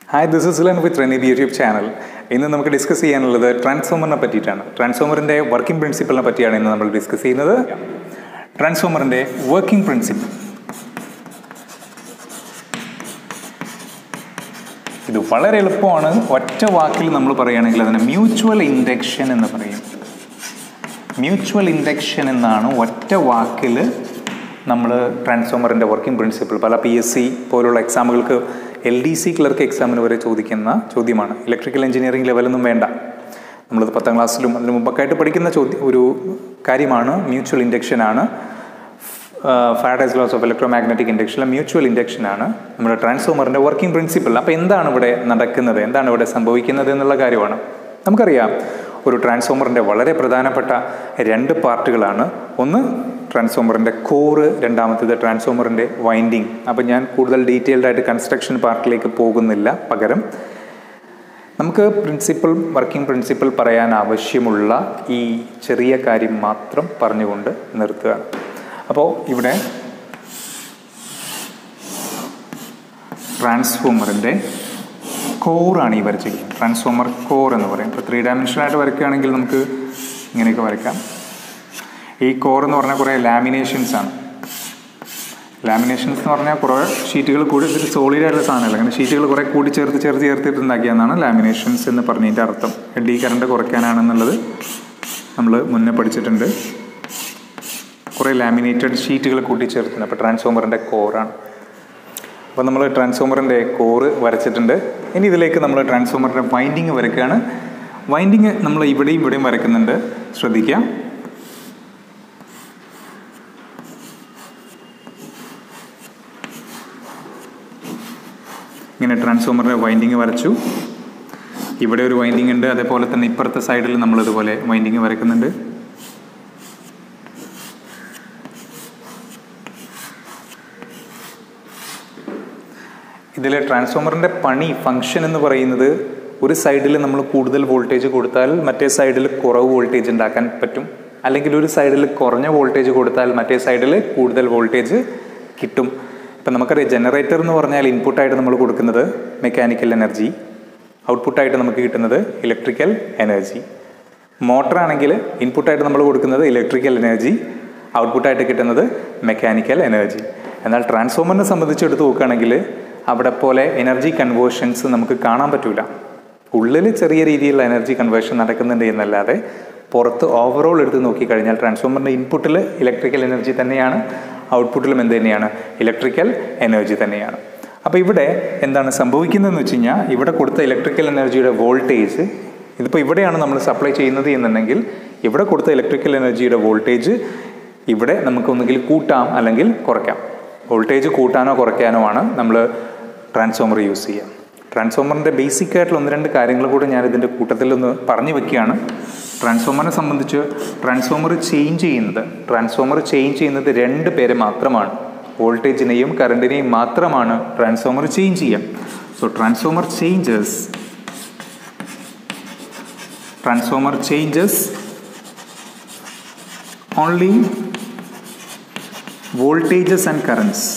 Hi, this is Zilan with Renib YouTube channel. ഇന്ന് നമുക്ക് discuss ചെയ്യാനുള്ളത് ട്രാൻസ്ഫോമറിനെ പറ്റിയിട്ടാണ്. ട്രാൻസ്ഫോമറിൻ്റെ വർക്കിംഗ് പ്രിൻസിപ്പിളിനെ പറ്റിയാണ് ഇന്ന് നമ്മൾ ഡിസ്കസ് ചെയ്യുന്നത്. ട്രാൻസ്ഫോമറിൻ്റെ വർക്കിംഗ് പ്രിൻസിപ്പിൾ ഇത് വളരെ എളുപ്പമാണ്. ഒറ്റ വാക്കിൽ നമ്മൾ പറയുകയാണെങ്കിൽ അതിനെ മ്യൂച്വൽ ഇൻഡക്ഷൻ എന്ന് പറയും. മ്യൂച്വൽ ഇൻഡക്ഷൻ എന്നാണ് ഒറ്റ വാക്കിൽ നമ്മൾ ട്രാൻസ്ഫോമറിൻ്റെ വർക്കിംഗ് പ്രിൻസിപ്പിൾ. പല PSC പോലുള്ള എക്സാമുകൾക്ക് LDC ക്ലർക്ക് എക്സാമിന് വരെ ചോദിക്കുന്ന ചോദ്യമാണ്. ഇലക്ട്രിക്കൽ എഞ്ചിനീയറിംഗ് ലെവലൊന്നും വേണ്ട, നമ്മളത് 10ാം ക്ലാസ്സിലും അതിന് മുമ്പൊക്കെ ആയിട്ട് പഠിക്കുന്ന ഒരു കാര്യമാണ്. മ്യൂച്വൽ ഇൻഡക്ഷനാണ്. ഫാരഡേസ് ലോസ് ഓഫ് ഇലക്ട്രോമാഗ്നറ്റിക് ഇൻഡക്ഷനിലെ മ്യൂച്വൽ ഇൻഡക്ഷനാണ് നമ്മുടെ ട്രാൻസ്ഫോമറിൻ്റെ വർക്കിംഗ് പ്രിൻസിപ്പിൾ. അപ്പോൾ എന്താണ് ഇവിടെ നടക്കുന്നത്, എന്താണ് ഇവിടെ സംഭവിക്കുന്നത് എന്നുള്ള കാര്യമാണ്. നമുക്കറിയാം, ഒരു ട്രാൻസ്ഫോമറിൻ്റെ വളരെ പ്രധാനപ്പെട്ട 2 പാർട്ടുകളാണ്. ഒന്ന് ട്രാൻസ്ഫോമറിൻ്റെ കോറ്, രണ്ടാമത്തേത് ട്രാൻസ്ഫോമറിൻ്റെ വൈൻഡിങ്. അപ്പോൾ ഞാൻ കൂടുതൽ ഡീറ്റെയിൽഡ് ആയിട്ട് കൺസ്ട്രക്ഷൻ പാർട്ടിലേക്ക് പോകുന്നില്ല. പകരം നമുക്ക് വർക്കിംഗ് പ്രിൻസിപ്പിൾ പറയാൻ ആവശ്യമുള്ള ഈ ചെറിയ കാര്യം മാത്രം പറഞ്ഞുകൊണ്ട് നിർത്തുകയാണ്. അപ്പോൾ ഇവിടെ ട്രാൻസ്ഫോമറിൻ്റെ കോറാണ് ഈ വരച്ചിരിക്കുന്നത്. ട്രാൻസ്ഫോമർ കോർ എന്ന് പറയും. ഇപ്പോൾ 3 ഡയമെൻഷനായിട്ട് വരയ്ക്കുകയാണെങ്കിൽ നമുക്ക് ഇങ്ങനെയൊക്കെ വരയ്ക്കാം. ഈ കോർ എന്ന് പറഞ്ഞാൽ കുറേ ലാമിനേഷൻസ് ആണ്. ലാമിനേഷൻസ് എന്ന് പറഞ്ഞാൽ കുറേ ഷീറ്റുകൾ കൂടി, ഇതൊരു സോളിഡായിട്ടുള്ള സാധനമല്ല, അങ്ങനെ ഷീറ്റുകൾ കുറേ കൂടി ചേർത്തിട്ടുണ്ടാക്കിയെന്നാണ് ലാമിനേഷൻസ് എന്ന് പറഞ്ഞതിൻ്റെ അർത്ഥം. എഡി കറണ്ട് കുറയ്ക്കാനാണെന്നുള്ളത് നമ്മൾ മുന്നേ പഠിച്ചിട്ടുണ്ട്. കുറേ ലാമിനേറ്റഡ് ഷീറ്റുകൾ കൂട്ടിച്ചേർത്തുണ്ട്. അപ്പോൾ ട്രാൻസ്ഫോമറിൻ്റെ കോറാണ്. അപ്പോൾ നമ്മൾ ട്രാൻസ്ഫോമറിൻ്റെ കോറ് വരച്ചിട്ടുണ്ട്. ഇനി ഇതിലേക്ക് നമ്മൾ ട്രാൻസ്ഫോമറിൻ്റെ വൈൻഡിങ് വരയ്ക്കുകയാണ്. വൈൻഡിങ് നമ്മൾ ഇവിടെയും വരയ്ക്കുന്നുണ്ട്, ശ്രദ്ധിക്കാം. ഇങ്ങനെ ട്രാൻസ്ഫോമറിൻ്റെ വൈൻഡിങ് വരച്ചു. ഇവിടെ ഒരു വൈൻഡിങ് ഉണ്ട്, അതേപോലെ തന്നെ ഇപ്പുറത്തെ സൈഡിൽ നമ്മളിതുപോലെ വൈൻഡിങ് വരയ്ക്കുന്നുണ്ട്. ഇതിലെ ട്രാൻസ്ഫോമറിൻ്റെ ഫങ്ഷൻ എന്ന് പറയുന്നത്, ഒരു സൈഡിൽ നമ്മൾ കൂടുതൽ വോൾട്ടേജ് കൊടുത്താൽ മറ്റേ സൈഡിൽ കുറവ് വോൾട്ടേജ് ഉണ്ടാക്കാൻ പറ്റും, അല്ലെങ്കിൽ ഒരു സൈഡിൽ കുറഞ്ഞ വോൾട്ടേജ് കൊടുത്താൽ മറ്റേ സൈഡിൽ കൂടുതൽ വോൾട്ടേജ് കിട്ടും. ഇപ്പം നമുക്കറിയാം, ജനറേറ്റർ എന്ന് പറഞ്ഞാൽ ഇൻപുട്ടായിട്ട് നമ്മൾ കൊടുക്കുന്നത് മെക്കാനിക്കൽ എനർജി, ഔട്ട്പുട്ടായിട്ട് നമുക്ക് കിട്ടുന്നത് ഇലക്ട്രിക്കൽ എനർജി. മോട്ടറാണെങ്കിൽ ഇൻപുട്ടായിട്ട് നമ്മൾ കൊടുക്കുന്നത് ഇലക്ട്രിക്കൽ എനർജി, ഔട്ട്പുട്ടായിട്ട് കിട്ടുന്നത് മെക്കാനിക്കൽ എനർജി. എന്നാൽ ട്രാൻസ്ഫോമറിനെ സംബന്ധിച്ചെടുത്ത് നോക്കുകയാണെങ്കിൽ അവിടെ പോലെ എനർജി കൺവേർഷൻസ് നമുക്ക് കാണാൻ പറ്റില്ല. ഉള്ളിൽ ചെറിയ രീതിയിലുള്ള എനർജി കൺവേർഷൻ നടക്കുന്നുണ്ട് എന്നല്ലാതെ പുറത്ത് ഓവറോൾ എടുത്ത് നോക്കിക്കഴിഞ്ഞാൽ ട്രാൻസ്ഫോമറിൻ്റെ ഇൻപുട്ടിൽ ഇലക്ട്രിക്കൽ എനർജി തന്നെയാണ്, ഔട്ട്പുട്ടിലും എന്ത് തന്നെയാണ്, ഇലക്ട്രിക്കൽ എനർജി തന്നെയാണ്. അപ്പോൾ ഇവിടെ എന്താണ് സംഭവിക്കുന്നതെന്ന് വെച്ച് കഴിഞ്ഞാൽ, ഇവിടെ കൊടുത്ത ഇലക്ട്രിക്കൽ എനർജിയുടെ വോൾട്ടേജ്, ഇതിപ്പോൾ ഇവിടെയാണ് നമ്മൾ സപ്ലൈ ചെയ്യുന്നത് എന്നുണ്ടെങ്കിൽ ഇവിടെ കൊടുത്ത ഇലക്ട്രിക്കൽ എനർജിയുടെ വോൾട്ടേജ് ഇവിടെ നമുക്ക് ഒന്നുകിൽ കൂട്ടാം അല്ലെങ്കിൽ കുറയ്ക്കാം. വോൾട്ടേജ് കൂട്ടാനോ കുറയ്ക്കാനോ ആണ് നമ്മൾ ട്രാൻസ്ഫോമർ യൂസ് ചെയ്യുക. ട്രാൻസ്ഫോമറിൻ്റെ ബേസിക് ആയിട്ടുള്ള 1-2 കാര്യങ്ങൾ കൂടെ ഞാൻ ഇതിൻ്റെ കൂട്ടത്തിലൊന്ന് പറഞ്ഞു വെക്കുകയാണ്. ട്രാൻസ്ഫോമറിനെ സംബന്ധിച്ച് ട്രാൻസ്ഫോമർ ചേഞ്ച് ചെയ്യുന്നത് 2 പേരെ മാത്രമാണ്. വോൾട്ടേജിനെയും കറണ്ടിനെയും മാത്രമാണ് ട്രാൻസ്ഫോമർ ചേഞ്ച് ചെയ്യുക. So transformer changes only voltages and currents.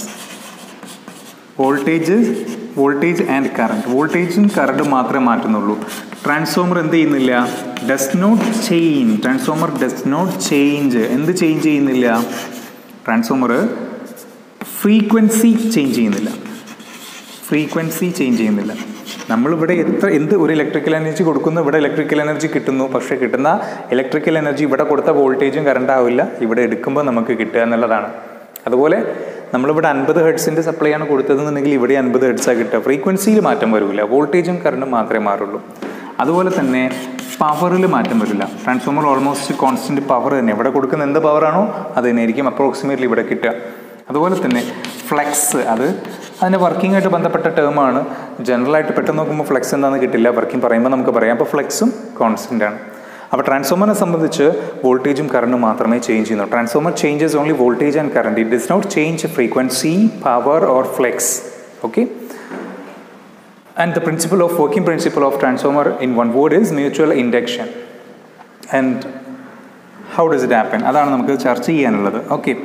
Voltage and current, വോൾട്ടേജും കറണ്ടും മാത്രമേ മാറ്റുന്നുള്ളൂ. ട്രാൻസ്ഫോമർ എന്ത് ചെയ്യുന്നില്ല, ട്രാൻസ്ഫോമർ ഡസ് നോട്ട് ചേഞ്ച്. എന്ത് ചേഞ്ച് ചെയ്യുന്നില്ല? ട്രാൻസ്ഫോമർ ഫ്രീക്വൻസി ചേഞ്ച് ചെയ്യുന്നില്ല. നമ്മളിവിടെ എന്ത് ഒരു ഇലക്ട്രിക്കൽ എനർജി കൊടുക്കുന്നു, ഇവിടെ ഇലക്ട്രിക്കൽ എനർജി കിട്ടുന്നു. പക്ഷേ കിട്ടുന്ന ഇലക്ട്രിക്കൽ എനർജി ഇവിടെ കൊടുത്ത വോൾട്ടേജും കറണ്ട് ആവില്ല, ഇവിടെ എടുക്കുമ്പോൾ നമുക്ക് കിട്ടുക എന്നുള്ളതാണ്. അതുപോലെ നമ്മളിവിടെ 50 ഹെർട്സിൻ്റെ സപ്ലൈ ആണ് കൊടുത്തതെന്നുണ്ടെങ്കിൽ ഇവിടെ 50 ഹെർട്സാണ് കിട്ടുക. ഫ്രീക്വൻസിയിൽ മാറ്റം വരില്ല, വോൾട്ടേജും കറണ്ടും മാത്രമേ മാറുള്ളൂ. അതുപോലെ തന്നെ പവറിൽ മാറ്റം വരില്ല. ട്രാൻസ്ഫോമർ ഓൾമോസ്റ്റ് കോൺസ്റ്റൻറ്റ് പവർ തന്നെ, ഇവിടെ കൊടുക്കുന്ന എന്ത് പവറാണോ അത് തന്നെയായിരിക്കും അപ്രോക്സിമേറ്റ്ലി ഇവിടെ കിട്ടുക. അതുപോലെ തന്നെ ഫ്ലെക്സ്, അതിൻ്റെ വർക്കിംഗ് ആയിട്ട് ബന്ധപ്പെട്ട ടേമാണ്. ജനറലായിട്ട് പെട്ടെന്ന് നോക്കുമ്പോൾ ഫ്ലെക്സ് എന്താണെന്ന് കിട്ടില്ല, വർക്കിംഗ് പറയുമ്പോൾ നമുക്ക് പറയാം. അപ്പോൾ ഫ്ലെക്സും കോൺസ്റ്റൻ്റ് ആണ്. അപ്പോൾ ട്രാൻസ്ഫോമറിനെ സംബന്ധിച്ച് വോൾട്ടേജും കറണ്ടും മാത്രമേ ചേഞ്ച് ചെയ്യുന്നു. Transformer changes only voltage and current. It does not change frequency, power or flux. Okay. And the working principle of transformer in one word is mutual induction. And how does it happen? അതാണ് നമുക്ക് ചർച്ച ചെയ്യാനുള്ളത്. Okay.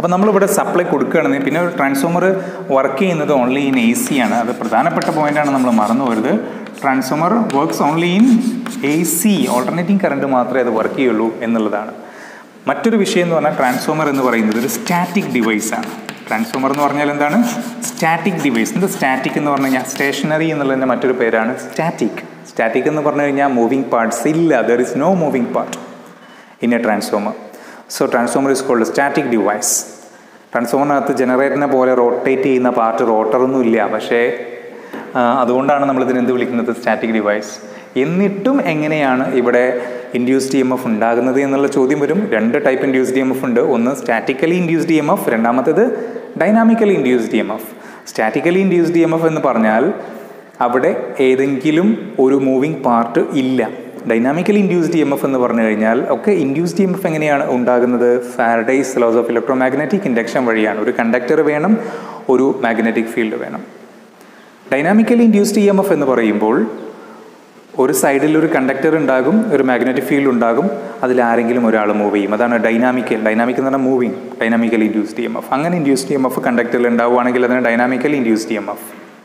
അപ്പോൾ നമ്മളിവിടെ supply കൊടുക്കുകയാണെങ്കിൽ പിന്നെ transformer work ചെയ്യുന്നത് only in AC ആണ്. അത് പ്രധാനപ്പെട്ട പോയിൻ്റാണ്, നമ്മൾ മറന്നു പോരുത്. Transformer works only in AC, alternating current മാത്രമേ അത് വർക്ക് ചെയ്യുള്ളൂ എന്നുള്ളതാണ്. മറ്റൊരു വിഷയം എന്ന് പറഞ്ഞാൽ ട്രാൻസ്ഫോമർ എന്ന് പറയുന്നത് ഒരു സ്റ്റാറ്റിക് ഡിവൈസാണ്. ട്രാൻസ്ഫോമർ എന്ന് പറഞ്ഞാൽ എന്താണ്? Static device. എന്താ സ്റ്റാറ്റിക് എന്ന് പറഞ്ഞു കഴിഞ്ഞാൽ സ്റ്റേഷനറി എന്നുള്ളതിൻ്റെ മറ്റൊരു പേരാണ് സ്റ്റാറ്റിക്. സ്റ്റാറ്റിക് എന്ന് പറഞ്ഞു കഴിഞ്ഞാൽ മൂവിങ് പാർട്സ് ഇല്ല, there is no moving part in a transformer. So transformer is called static device. ട്രാൻസ്ഫോമറിനകത്ത് ജനറേറ്ററിനെ പോലെ റോട്ടേറ്റ് ചെയ്യുന്ന പാർട്ട് റോട്ടറൊന്നും ഇല്ല, പക്ഷേ അതുകൊണ്ടാണ് നമ്മളിതിന് എന്ത് വിളിക്കുന്നത്? Static device. എന്നിട്ടും എങ്ങനെയാണ് ഇവിടെ ഇൻഡ്യൂസ്ഡ് EMF ഉണ്ടാകുന്നത് എന്നുള്ള ചോദ്യം വരും. 2 ടൈപ്പ് ഇൻഡ്യൂസ്ഡ് EMF ഉണ്ട്. ഒന്ന് സ്റ്റാറ്റിക്കലി ഇൻഡ്യൂസ്ഡ് EMF, രണ്ടാമത്തേത് dynamically induced EMF. Statically induced EMF എന്ന് പറഞ്ഞാൽ അവിടെ ഏതെങ്കിലും ഒരു മൂവിങ് പാർട്ട് ഇല്ല. ഡൈനാമിക്കലി ഇൻഡ്യൂസ്ഡ് EMF എന്ന് പറഞ്ഞു കഴിഞ്ഞാൽ ഇൻഡ്യൂസ്ഡ് EMF എങ്ങനെയാണ് ഉണ്ടാകുന്നത്? Faraday's laws of electromagnetic induction വഴിയാണ്. ഒരു കണ്ടക്ടർ വേണം, ഒരു മാഗ്നറ്റിക് ഫീൽഡ് വേണം. ഡൈനാമിക്കലി ഇൻഡ്യൂസ്ഡ് EMF എന്ന് പറയുമ്പോൾ ഒരു സൈഡിൽ ഒരു കണ്ടക്ടർ ഉണ്ടാകും, ഒരു മാഗ്നറ്റിക് ഫീൽഡ് ഉണ്ടാകും, അതിലാരെങ്കിലും ഒരാൾ മൂവ് ചെയ്യും. അതാണ് ഡൈനാമിക്കൽ എന്ന് പറഞ്ഞാൽ മൂവിങ്, ഡൈനാമിക്കലി ഇൻഡ്യൂസ്ഡ് EMF. അങ്ങനെ ഇൻഡ്യൂസ്ഡ് EMF കണ്ടക്ടറിൽ ഉണ്ടാവുകയാണെങ്കിൽ അതിന് ഡൈനാമിക്കലി ഇൻഡ്യൂസ്ഡ് EMF.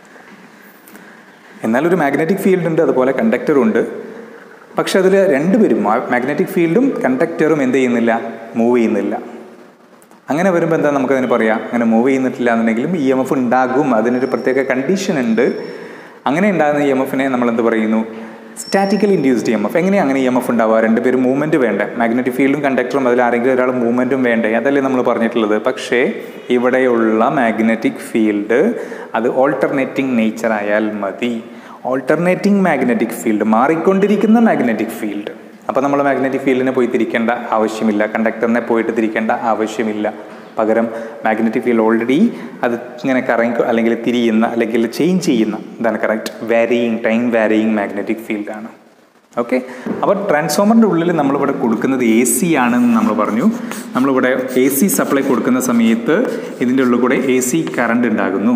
എന്നാൽ ഒരു മാഗ്നറ്റിക് ഫീൽഡ് ഉണ്ട്, അതുപോലെ കണ്ടക്ടറും ഉണ്ട്. പക്ഷെ അതിൽ രണ്ടുപേരും, മാഗ്നറ്റിക് ഫീൽഡും കണ്ടക്ടറും എന്ത് ചെയ്യുന്നില്ല? മൂവ് ചെയ്യുന്നില്ല. അങ്ങനെ വരുമ്പോൾ എന്താ നമുക്കതിന് പറയാം? അങ്ങനെ മൂവ് ചെയ്യുന്നിട്ടില്ല എന്നുണ്ടെങ്കിലും EMF ഉണ്ടാകും, അതിനൊരു പ്രത്യേക കണ്ടീഷൻ ഉണ്ട്. അങ്ങനെ ഉണ്ടാകുന്ന EMFനെ നമ്മൾ എന്ത് പറയുന്നു? Statically induced EMF. എങ്ങനെയാണ് അങ്ങനെ EMF ഉണ്ടാവുക? രണ്ടുപേരും മൂവ്മെൻറ്റ് വേണ്ടേ? മാഗ്നറ്റിക് ഫീൽഡും കണ്ടക്ടറും, അതിൽ ആരെങ്കിലും ഒരാൾ മൂവ്മെൻറ്റും വേണ്ടേ? അതല്ലേ നമ്മൾ പറഞ്ഞിട്ടുള്ളത്. പക്ഷേ ഇവിടെയുള്ള മാഗ്നറ്റിക് ഫീൽഡ് അത് ഓൾട്ടർനേറ്റിംഗ് നേച്ചർ ആയാൽ മതി. ഓൾട്ടർനേറ്റിംഗ് മാഗ്നറ്റിക് ഫീൽഡ്, മാറിക്കൊണ്ടിരിക്കുന്ന മാഗ്നറ്റിക് ഫീൽഡ്. അപ്പോൾ നമ്മൾ മാഗ്നറ്റിക് ഫീൽഡിനെ പോയി തിരിക്കേണ്ട ആവശ്യമില്ല, കണ്ടക്ടറിനെ പോയിട്ട് തിരിക്കേണ്ട ആവശ്യമില്ല. പകരം മാഗ്നറ്റിക് ഫീൽഡ് ഓൾറെഡി അത് ഇങ്ങനെ കറങ്ങി അല്ലെങ്കിൽ തിരിയുന്ന അല്ലെങ്കിൽ ചേഞ്ച് ചെയ്യുന്ന, ഇതാണ് കറക്റ്റ്, ടൈം വാരിയിങ് മാഗ്നറ്റിക് ഫീൽഡാണ്. ഓക്കെ. അപ്പോൾ ട്രാൻസ്ഫോമറിൻ്റെ ഉള്ളിൽ നമ്മളിവിടെ കൊടുക്കുന്നത് AC ആണെന്ന് നമ്മൾ പറഞ്ഞു. നമ്മളിവിടെ AC സപ്ലൈ കൊടുക്കുന്ന സമയത്ത് ഇതിൻ്റെ ഉള്ളിൽ കൂടെ AC കറണ്ട് ഉണ്ടാകുന്നു.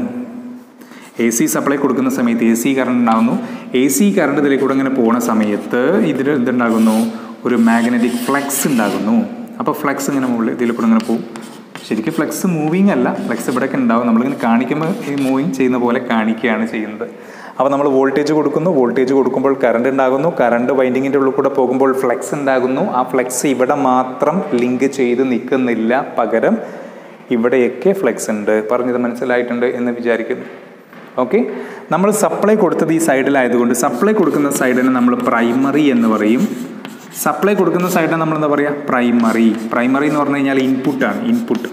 AC സപ്ലൈ കൊടുക്കുന്ന സമയത്ത് AC കറണ്ട് ഉണ്ടാകുന്നു. AC കറണ്ട് ഇതിലേക്ക് കൂടെ ഇങ്ങനെ പോകുന്ന സമയത്ത് ഇതിൽ എന്തുണ്ടാകുന്നു? ഒരു മാഗ്നറ്റിക് ഫ്ലക്സ് ഉണ്ടാകുന്നു. അപ്പോൾ ഫ്ലക്സ് ഇങ്ങനെ മുകളിൽ ഇതിൽ കൂടെ ഇങ്ങനെ പോകും. ശരിക്കും ഫ്ലക്സ് മൂവിങ് അല്ല, ഫ്ലക്സ് ഇവിടെയൊക്കെ ഉണ്ടാവും. നമ്മളിങ്ങനെ കാണിക്കുമ്പോൾ ഈ മൂവിങ് ചെയ്യുന്ന പോലെ കാണിക്കുകയാണ് ചെയ്യുന്നത്. അപ്പോൾ നമ്മൾ വോൾട്ടേജ് കൊടുക്കുന്നു, വോൾട്ടേജ് കൊടുക്കുമ്പോൾ കറണ്ട് ഉണ്ടാകുന്നു, കറണ്ട് വൈൻഡിങ്ങിൻ്റെ ഉള്ളിൽ കൂടെ പോകുമ്പോൾ ഫ്ലക്സ് ഉണ്ടാകുന്നു. ആ ഫ്ലക്സ് ഇവിടെ മാത്രം ലിങ്ക് ചെയ്ത് നിൽക്കുന്നില്ല, പകരം ഇവിടെയൊക്കെ ഫ്ലക്സ് ഉണ്ട്. പറഞ്ഞത് മനസ്സിലായിട്ടുണ്ട് എന്ന് വിചാരിക്കുന്നു. ഓക്കെ. നമ്മൾ സപ്ലൈ കൊടുത്തത് ഈ സൈഡിലായതുകൊണ്ട് സപ്ലൈ കൊടുക്കുന്ന സൈഡിനെ നമ്മൾ പ്രൈമറി എന്ന് പറയും. സപ്ലൈ കൊടുക്കുന്ന സൈഡിനെ നമ്മൾ എന്താ പറയുക? പ്രൈമറി. പ്രൈമറി എന്ന് പറഞ്ഞു കഴിഞ്ഞാൽ ഇൻപുട്ടാണ്, ഇൻപുട്ട്.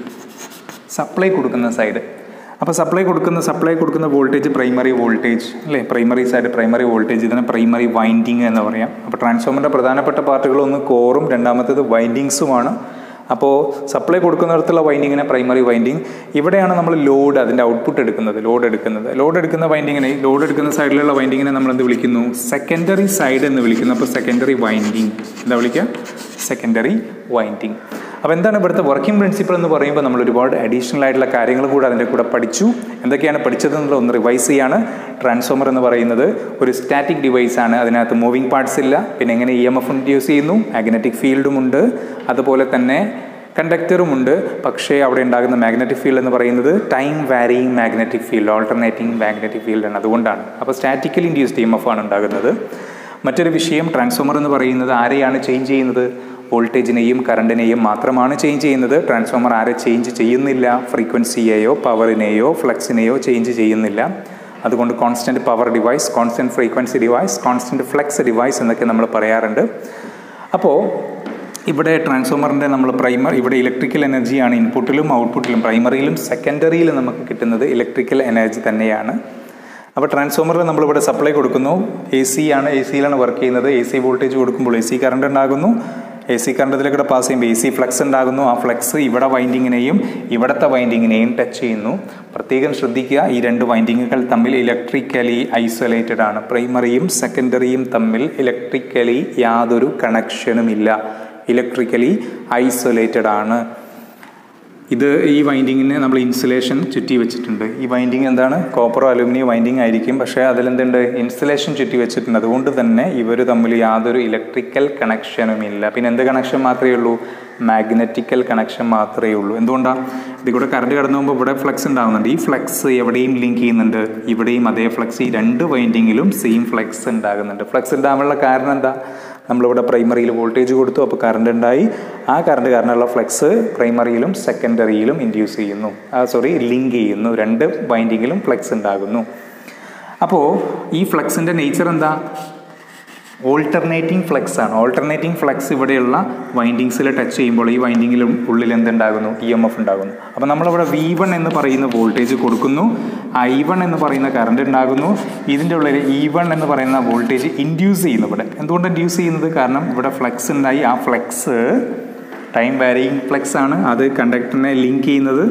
സപ്ലൈ കൊടുക്കുന്ന സൈഡ്. അപ്പോൾ സപ്ലൈ കൊടുക്കുന്ന വോൾട്ടേജ് പ്രൈമറി വോൾട്ടേജ് അല്ലേ? പ്രൈമറി സൈഡ് പ്രൈമറി വോൾട്ടേജ്, ഇതിനെ പ്രൈമറി വൈൻഡിങ് എന്ന് പറയാം. അപ്പോൾ ട്രാൻസ്ഫോമറിൻ്റെ പ്രധാനപ്പെട്ട പാർട്ടുകളൊന്ന് കോറും രണ്ടാമത്തേത് വൈൻഡിങ്സുമാണ്. അപ്പോൾ സപ്ലൈ കൊടുക്കുന്നിടത്തുള്ള വൈൻഡിങ്ങിനെ പ്രൈമറി വൈൻഡിങ്. ഇവിടെയാണ് നമ്മൾ ലോഡ്, അതിൻ്റെ ഔട്ട്പുട്ട് എടുക്കുന്നത്, ലോഡ് എടുക്കുന്ന വൈൻഡിങ്ങിനെ, ലോഡ് എടുക്കുന്ന സൈഡിലുള്ള വൈൻഡിങ്ങിനെ നമ്മൾ എന്ത് വിളിക്കുന്നു? സെക്കൻഡറി സൈഡ് എന്ന് വിളിക്കുന്നു. അപ്പോൾ സെക്കൻഡറി വൈൻഡിങ് എന്താ വിളിക്കുക? Secondary winding. അപ്പോൾ എന്താണ് ഇവിടുത്തെ വർക്കിംഗ് പ്രിൻസിപ്പിൾ എന്ന് പറയുമ്പോൾ നമ്മൾ ഒരുപാട് അഡീഷണൽ ആയിട്ടുള്ള കാര്യങ്ങൾ കൂടെ അതിൻ്റെ കൂടെ പഠിച്ചു. എന്തൊക്കെയാണ് പഠിച്ചതെന്നുള്ള ഒന്ന് റിവൈസ് ചെയ്യാണ്. ട്രാൻസ്ഫോമർ എന്ന് പറയുന്നത് ഒരു സ്റ്റാറ്റിക് ഡിവൈസാണ്, അതിനകത്ത് മൂവിങ് പാർട്സ് ഇല്ല. പിന്നെ എങ്ങനെ EMF ഇൻഡ്യൂസ് ചെയ്യുന്നു, മാഗ്നറ്റിക് ഫീൽഡുമുണ്ട്, അതുപോലെ തന്നെ കണ്ടക്ടറുമുണ്ട്. പക്ഷേ അവിടെ ഉണ്ടാകുന്ന മാഗ്നറ്റിക് ഫീൽഡ് എന്ന് പറയുന്നത് time varying magnetic field, alternating magnetic ഫീൽഡാണ്. അതുകൊണ്ടാണ് അപ്പോൾ സ്റ്റാറ്റിക്കലി ഇൻഡ്യൂസ്ഡ് EMF ആണ് ഉണ്ടാകുന്നത്. മറ്റൊരു വിഷയം, ട്രാൻസ്ഫോമർ എന്ന് പറയുന്നത് ആരെയാണ് ചേഞ്ച് ചെയ്യുന്നത്? വോൾട്ടേജിനെയും കറണ്ടിനെയും മാത്രമാണ് ചേഞ്ച് ചെയ്യുന്നത്. ട്രാൻസ്ഫോമർ ആരെ ചേഞ്ച് ചെയ്യുന്നില്ല? ഫ്രീക്വൻസിയെയോ പവറിനെയോ ഫ്ലക്സിനെയോ ചേഞ്ച് ചെയ്യുന്നില്ല. അതുകൊണ്ട് constant power device, constant frequency device, constant flux device എന്നൊക്കെ നമ്മൾ പറയാറുണ്ട്. അപ്പോൾ ഇവിടെ ട്രാൻസ്ഫോമറിൻ്റെ നമ്മൾ ഇവിടെ ഇലക്ട്രിക്കൽ എനർജിയാണ് ഇൻപുട്ടിലും ഔട്ട്പുട്ടിലും, പ്രൈമറിയിലും സെക്കൻഡറിയിലും നമുക്ക് കിട്ടുന്നത് ഇലക്ട്രിക്കൽ എനർജി തന്നെയാണ്. അപ്പോൾ ട്രാൻസ്ഫോമറിൽ നമ്മളിവിടെ സപ്ലൈ കൊടുക്കുന്നു, AC യിലാണ് വർക്ക് ചെയ്യുന്നത്. AC വോൾട്ടേജ് കൊടുക്കുമ്പോൾ AC കറണ്ട് ഉണ്ടാകുന്നു. AC കറണ്ട് ഇതിലേക്കൂടെ പാസ് ചെയ്യുമ്പോൾ AC ഫ്ലക്സ് ഉണ്ടാകുന്നു. ആ ഫ്ലക്സ് ഇവിടെ വൈൻഡിങ്ങിനെയും ഇവിടുത്തെ വൈൻഡിങ്ങിനെയും ടച്ച് ചെയ്യുന്നു. പ്രത്യേകം ശ്രദ്ധിക്കുക, ഈ രണ്ട് വൈൻഡിങ്ങുകൾ തമ്മിൽ ഇലക്ട്രിക്കലി ഐസൊലേറ്റഡ് ആണ്. പ്രൈമറിയും സെക്കൻഡറിയും തമ്മിൽ ഇലക്ട്രിക്കലി യാതൊരു കണക്ഷനുമില്ല, ഇലക്ട്രിക്കലി ഐസൊലേറ്റഡ് ആണ്. ഇത് ഈ വൈൻഡിങ്ങിന് നമ്മൾ ഇൻസുലേഷൻ ചുറ്റി വെച്ചിട്ടുണ്ട്. ഈ വൈൻഡിങ് എന്താണ്? കോപ്പറോ അലുമിനിയം വൈൻഡിങ് ആയിരിക്കും, പക്ഷേ അതിലെന്തുണ്ട്? ഇൻസുലേഷൻ ചുറ്റി വെച്ചിട്ടുണ്ട്. അതുകൊണ്ട് തന്നെ ഇവർ തമ്മിൽ യാതൊരു ഇലക്ട്രിക്കൽ കണക്ഷനും ഇല്ല. പിന്നെ എന്ത് കണക്ഷൻ മാത്രമേ ഉള്ളൂ? മാഗ്നറ്റിക്കൽ കണക്ഷൻ മാത്രമേ ഉള്ളൂ. എന്തുകൊണ്ടാണ്? ഇതിൽ കൂടെ കറണ്ട് കടന്നു പോകുമ്പോൾ ഇവിടെ ഫ്ലക്സ് ഉണ്ടാകുന്നുണ്ട്. ഈ ഫ്ലക്സ് എവിടെയും ലിങ്ക് ചെയ്യുന്നുണ്ട്, ഇവിടെയും അതേ ഫ്ലക്സ്. ഈ രണ്ട് വൈൻഡിങ്ങിലും സെയിം ഫ്ലക്സ് ഉണ്ടാകുന്നുണ്ട്. ഫ്ലക്സ് ഉണ്ടാകാനുള്ള കാരണം എന്താ? നമ്മളിവിടെ പ്രൈമറിയിൽ വോൾട്ടേജ് കൊടുത്തു, അപ്പോൾ കറണ്ട് ഉണ്ടായി. ആ കറണ്ട് കാരണമുള്ള ഫ്ലക്സ് പ്രൈമറിയിലും സെക്കൻഡറിയിലും ഇൻഡ്യൂസ് ചെയ്യുന്നു, ലിങ്ക് ചെയ്യുന്നു. രണ്ട് വൈൻഡിങ്ങിലും ഫ്ലക്സ് ഉണ്ടാകുന്നു. അപ്പോൾ ഈ ഫ്ലക്സിൻ്റെ നേച്ചർ എന്താ? ഓൾട്ടർനേറ്റിംഗ് ഫ്ലക്സ് ആണ്. ഓൾട്ടർനേറ്റിംഗ് ഫ്ലക്സ് ഇവിടെയുള്ള വൈൻഡിങ്സിൽ ടച്ച് ചെയ്യുമ്പോൾ ഈ വൈൻഡിങ്ങിലും ഉള്ളിൽ എന്തുണ്ടാകുന്നു? EMF ഉണ്ടാകുന്നു. അപ്പോൾ നമ്മളിവിടെ V1 എന്ന് പറയുന്ന വോൾട്ടേജ് കൊടുക്കുന്നു, I1 എന്ന് പറയുന്ന കറണ്ട് ഉണ്ടാകുന്നു. ഇതിൻ്റെ ഉള്ളിൽ E1 എന്ന് പറയുന്ന വോൾട്ടേജ് ഇൻഡ്യൂസ് ചെയ്യുന്നു. ഇവിടെ എന്തുകൊണ്ട് ഇൻഡ്യൂസ് ചെയ്യുന്നത്? കാരണം ഇവിടെ ഫ്ലക്സ് ഉണ്ടായി. ആ ഫ്ലക്സ് ടൈം വാരിയിങ് ഫ്ലക്സ് ആണ്. അത് കണ്ടക്ടറിനെ ലിങ്ക്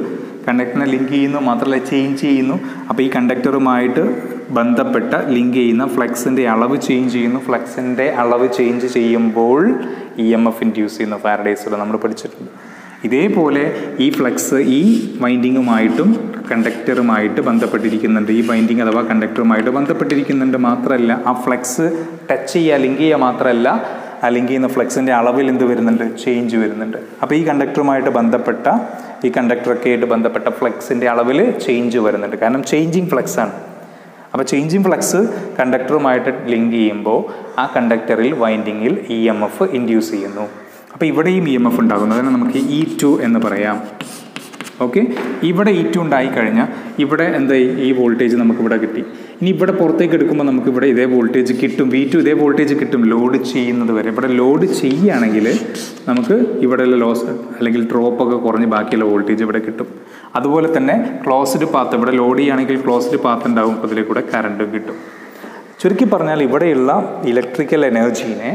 ചെയ്യുന്നു, മാത്രമല്ല ചേഞ്ച് ചെയ്യുന്നു. അപ്പോൾ ഈ കണ്ടക്ടറുമായിട്ട് ബന്ധപ്പെട്ട ലിങ്ക് ചെയ്യുന്ന ഫ്ലക്സിൻ്റെ അളവ് ചേഞ്ച് ചെയ്യുന്നു. ഫ്ലക്സിൻ്റെ അളവ് ചേഞ്ച് ചെയ്യുമ്പോൾ EMF ഇൻഡ്യൂസ് ചെയ്യുന്നു. ഫാരഡേസ് നമ്മൾ പഠിച്ചിട്ടുണ്ട്. ഇതേപോലെ ഈ ഫ്ലക്സ് ഈ വൈൻഡിങ്ങുമായിട്ടും കണ്ടക്ടറുമായിട്ട് ബന്ധപ്പെട്ടിരിക്കുന്നുണ്ട്. ഈ വൈൻഡിങ് അഥവാ കണ്ടക്ടറുമായിട്ട് ബന്ധപ്പെട്ടിരിക്കുന്നുണ്ട്. മാത്രമല്ല ആ ഫ്ലക്സ് ടച്ച് ചെയ്യുക, ലിങ്ക് ചെയ്യുക മാത്രമല്ല, ആ ലിങ്ക് ചെയ്യുന്ന ഫ്ലക്സിൻ്റെ അളവിൽ എന്ത് വരുന്നുണ്ട്? ചേഞ്ച് വരുന്നുണ്ട്. അപ്പോൾ ഈ കണ്ടക്ടറുമായിട്ട് ബന്ധപ്പെട്ട ഈ കണ്ടക്ടറൊക്കെ ആയിട്ട് ബന്ധപ്പെട്ട ഫ്ലക്സിൻ്റെ അളവിൽ ചേഞ്ച് വരുന്നുണ്ട്. കാരണം ചേഞ്ചിങ് ഫ്ലക്സ് ആണ്. അപ്പോൾ ചേഞ്ചിങ് ഫ്ലക്സ് കണ്ടക്ടറുമായിട്ട് ലിങ്ക് ചെയ്യുമ്പോൾ ആ കണ്ടക്ടറിൽ വൈൻഡിങ്ങിൽ EMF ഇൻഡ്യൂസ് ചെയ്യുന്നു. അപ്പോൾ ഇവിടെയും EMF ഉണ്ടാകുന്നു. അതിനെ നമുക്ക് E2 എന്ന് പറയാം. ഓക്കെ, ഇവിടെ E2 ഉണ്ടായിക്കഴിഞ്ഞാൽ ഇവിടെ എന്തായി? ഈ വോൾട്ടേജ് നമുക്കിവിടെ കിട്ടി. ഇനി ഇവിടെ പുറത്തേക്ക് എടുക്കുമ്പോൾ നമുക്കിവിടെ ഇതേ വോൾട്ടേജ് കിട്ടും. V2 ഇതേ വോൾട്ടേജ് കിട്ടും ലോഡ് ചെയ്യുന്നത് വരെ. ഇവിടെ ലോഡ് ചെയ്യുകയാണെങ്കിൽ നമുക്ക് ഇവിടെയുള്ള ലോസ് അല്ലെങ്കിൽ ഡ്രോപ്പൊക്കെ കുറഞ്ഞ് ബാക്കിയുള്ള വോൾട്ടേജ് ഇവിടെ കിട്ടും. അതുപോലെ തന്നെ ക്ലോസ്ഡ് പാത്ത്, ഇവിടെ ലോഡ് ചെയ്യുകയാണെങ്കിൽ ക്ലോസ്ഡ് പാത്ത് ഉണ്ടാകും. അപ്പോൾ ഇതിൽ കൂടെ കറണ്ടും കിട്ടും. ചുരുക്കി പറഞ്ഞാൽ ഇവിടെയുള്ള ഇലക്ട്രിക്കൽ എനർജീനെ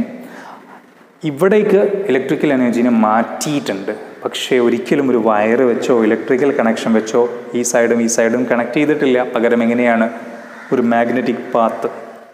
ഇലക്ട്രിക്കൽ എനർജീനെ മാറ്റിയിട്ടുണ്ട്. പക്ഷേ ഒരിക്കലും ഒരു വയറ് വെച്ചോ ഇലക്ട്രിക്കൽ കണക്ഷൻ വെച്ചോ ഈ സൈഡും കണക്ട് ചെയ്തിട്ടില്ല. പകരം എങ്ങനെയാണ്? ഒരു മാഗ്നറ്റിക് പാത്ത്,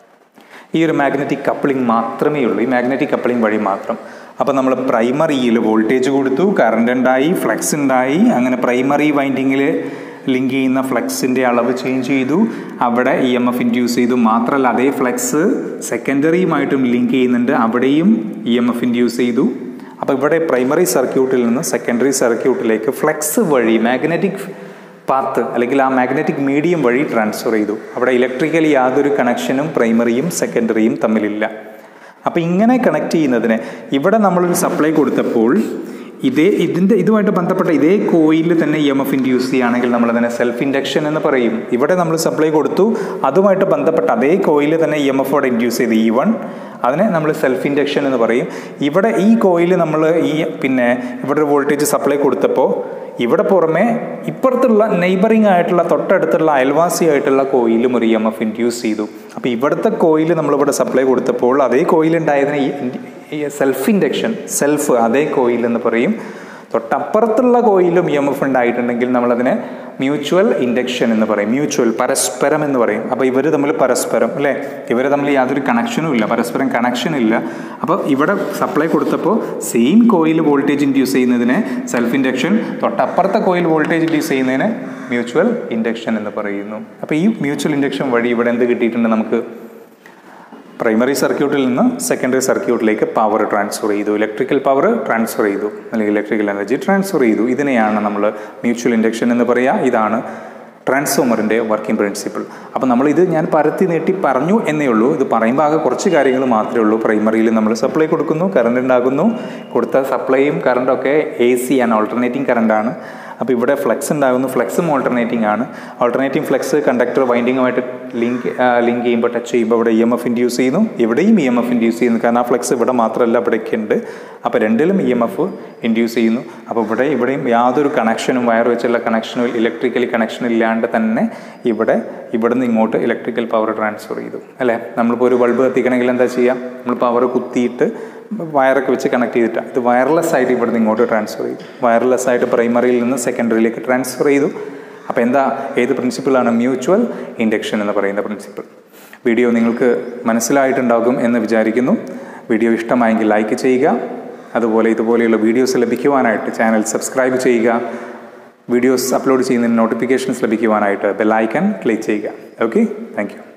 ഈ ഒരു മാഗ്നറ്റിക് കപ്ലിംഗ് മാത്രമേ ഉള്ളൂ. ഈ മാഗ്നറ്റിക് കപ്ലിംഗ് വഴി മാത്രം. അപ്പോൾ നമ്മൾ പ്രൈമറിയിൽ വോൾട്ടേജ് കൊടുത്തു, കറണ്ട് ഉണ്ടായി, ഫ്ലക്സ് ഉണ്ടായി. അങ്ങനെ പ്രൈമറി വൈൻഡിങ്ങിൽ ലിങ്ക് ചെയ്യുന്ന ഫ്ലക്സിൻ്റെ അളവ് ചേഞ്ച് ചെയ്തു, അവിടെ EMF ഇൻഡ്യൂസ് ചെയ്തു. മാത്രമല്ല അതേ ഫ്ലക്സ് സെക്കൻഡറിയുമായിട്ടും ലിങ്ക് ചെയ്യുന്നുണ്ട്, അവിടെയും EMF ഇൻഡ്യൂസ് ചെയ്തു. അപ്പോൾ ഇവിടെ പ്രൈമറി സർക്യൂട്ടിൽ നിന്ന് സെക്കൻഡറി സർക്യൂട്ടിലേക്ക് ഫ്ലക്സ് വഴി മാഗ്നറ്റിക് പാത്ത് അല്ലെങ്കിൽ ആ മാഗ്നറ്റിക് മീഡിയം വഴി ട്രാൻസ്ഫർ ചെയ്തു. അവിടെ ഇലക്ട്രിക്കലി യാതൊരു കണക്ഷനും പ്രൈമറിയും സെക്കൻഡറിയും തമ്മിലില്ല. അപ്പോൾ ഇങ്ങനെ കണക്ട് ചെയ്യുന്നതിന് ഇവിടെ നമ്മളൊരു സപ്ലൈ കൊടുത്തപ്പോൾ ഇതുമായിട്ട് ബന്ധപ്പെട്ട ഇതേ കോയിലിൽ തന്നെ EMF ഇൻഡ്യൂസ് ചെയ്യുകയാണെങ്കിൽ നമ്മളതിനെ സെൽഫ് ഇൻഡക്ഷൻ എന്ന് പറയും. ഇവിടെ നമ്മൾ സപ്ലൈ കൊടുത്തു, അതുമായിട്ട് ബന്ധപ്പെട്ട അതേ കോയിലിൽ തന്നെ EMF അവിടെ ഇൻഡ്യൂസ് ചെയ്ത് E1, അതിനെ നമ്മൾ സെൽഫ് ഇൻഡക്ഷൻ എന്ന് പറയും. ഇവിടെ ഈ കോയിൽ നമ്മൾ ഇവിടെ ഒരു വോൾട്ടേജ് സപ്ലൈ കൊടുത്തപ്പോൾ ഇവിടെ പുറമെ ഇപ്പുറത്തുള്ള നെയ്ബറിങ് ആയിട്ടുള്ള തൊട്ടടുത്തുള്ള അയൽവാസിയായിട്ടുള്ള കോയിലും ഒരു EMF ഇൻഡ്യൂസ് ചെയ്തു. അപ്പോൾ ഇവിടുത്തെ കോയിൽ നമ്മളിവിടെ സപ്ലൈ കൊടുത്തപ്പോൾ അതേ കോയിലുണ്ടായതിന് സെൽഫ് ഇൻഡക്ഷൻ, സെൽഫ് അതേ കോയിൽ എന്ന് പറയും. തൊട്ടപ്പുറത്തുള്ള കോയിലും EMF ഉണ്ടായിട്ടുണ്ടെങ്കിൽ നമ്മളതിനെ മ്യൂച്വൽ ഇൻഡക്ഷൻ എന്ന് പറയും. മ്യൂച്വൽ, പരസ്പരം എന്ന് പറയും. അപ്പോൾ ഇവർ തമ്മിൽ പരസ്പരം അല്ലേ, ഇവർ തമ്മിൽ യാതൊരു കണക്ഷനും ഇല്ല, പരസ്പരം കണക്ഷൻ ഇല്ല. അപ്പോൾ ഇവിടെ സപ്ലൈ കൊടുത്തപ്പോൾ സെയിം കോയിൽ വോൾട്ടേജ് ഇൻഡ്യൂസ് ചെയ്യുന്നതിനെ സെൽഫ് ഇൻഡക്ഷൻ, തൊട്ടപ്പുറത്തെ കോയിൽ വോൾട്ടേജ് ഇൻഡ്യൂസ് ചെയ്യുന്നതിന് മ്യൂച്വൽ ഇൻഡക്ഷൻ എന്ന് പറയുന്നു. അപ്പോൾ ഈ മ്യൂച്വൽ ഇൻഡക്ഷൻ വഴി ഇവിടെ എന്ത് കിട്ടിയിട്ടുണ്ട്? നമുക്ക് പ്രൈമറി സർക്യൂട്ടിൽ നിന്ന് സെക്കൻഡറി സർക്യൂട്ടിലേക്ക് പവർ ട്രാൻസ്ഫർ ചെയ്തു, ഇലക്ട്രിക്കൽ പവർ ട്രാൻസ്ഫർ ചെയ്തു, അല്ലെങ്കിൽ ഇലക്ട്രിക്കൽ എനർജി ട്രാൻസ്ഫർ ചെയ്തു. ഇതിനെയാണ് നമ്മൾ മ്യൂച്വൽ ഇൻഡക്ഷൻ എന്ന് പറയുക. ഇതാണ് ട്രാൻസ്ഫോമറിൻ്റെ വർക്കിംഗ് പ്രിൻസിപ്പിൾ. അപ്പോൾ നമ്മളിത് ഞാൻ പരത്തി നീട്ടി പറഞ്ഞു എന്നേ ഉള്ളൂ. ഇത് പറയുമ്പോൾ ആകെ കുറച്ച് കാര്യങ്ങൾ മാത്രമേ ഉള്ളൂ. പ്രൈമറിയിൽ നമ്മൾ സപ്ലൈ കൊടുക്കുന്നു, കറണ്ട് ഉണ്ടാകുന്നു. കൊടുത്ത സപ്ലൈയും കറണ്ടൊക്കെ AC ആണ്, ഓൾട്ടർനേറ്റിംഗ് കറണ്ടാണ്. അപ്പോൾ ഇവിടെ ഫ്ലക്സ് ഉണ്ടാകുന്നു, ഫ്ലക്സും ഓൾട്ടർനേറ്റിംഗ് ആണ്. ഓൾട്ടർനേറ്റിംഗ് ഫ്ലക്സ് കണ്ടക്ടർ വൈൻഡിങ്ങുമായിട്ട് ലിങ്ക് ചെയ്യുമ്പോൾ ടച്ച് ചെയ്യുമ്പോൾ ഇവിടെ EMF ഇൻഡ്യൂസ് ചെയ്യുന്നു, ഇവിടെയും EMF ഇൻഡ്യൂസ് ചെയ്യുന്നു. കാരണം ആ ഫ്ലക്സ് ഇവിടെ മാത്രമല്ല, ഇവിടേക്ക് ഉണ്ട്. അപ്പോൾ രണ്ടിലും EMF ഇൻഡ്യൂസ് ചെയ്യുന്നു. അപ്പോൾ ഇവിടെയും യാതൊരു കണക്ഷനും, വയർ വെച്ചുള്ള കണക്ഷനും ഇലക്ട്രിക്കലി കണക്ഷൻ ഇല്ലാണ്ട് തന്നെ ഇവിടുന്ന് ഇങ്ങോട്ട് ഇലക്ട്രിക്കൽ പവർ ട്രാൻസ്ഫർ ചെയ്തു അല്ലേ. നമ്മളിപ്പോൾ ഒരു ബൾബ് കത്തിക്കണമെങ്കിൽ എന്താ ചെയ്യുക? നമ്മൾ പവർ കുത്തിയിട്ട് വയറൊക്കെ വെച്ച് കണക്ട് ചെയ്തിട്ടാണ്. ഇത് വയർലെസ് ആയിട്ട് ഇവിടുന്ന് ഇങ്ങോട്ട് ട്രാൻസ്ഫർ ചെയ്തു. വയർലെസ് ആയിട്ട് പ്രൈമറിയിൽ നിന്ന് സെക്കൻഡറിയിലേക്ക് ട്രാൻസ്ഫർ ചെയ്തു. അപ്പോൾ ഏത് പ്രിൻസിപ്പിളാണ്? മ്യൂച്വൽ ഇൻഡക്ഷൻ എന്ന് പറയുന്ന പ്രിൻസിപ്പിൾ. വീഡിയോ നിങ്ങൾക്ക് മനസ്സിലായിട്ടുണ്ടാകും എന്ന് വിചാരിക്കുന്നു. വീഡിയോ ഇഷ്ടമായെങ്കിൽ ലൈക്ക് ചെയ്യുക. അതുപോലെ ഇതുപോലെയുള്ള വീഡിയോസ് ലഭിക്കുവാനായിട്ട് ചാനൽ സബ്സ്ക്രൈബ് ചെയ്യുക. വീഡിയോസ് അപ്ലോഡ് ചെയ്യുന്നതിന് നോട്ടിഫിക്കേഷൻസ് ലഭിക്കുവാനായിട്ട് ബെൽ ഐക്കൺ ക്ലിക്ക് ചെയ്യുക. Okay, thank U.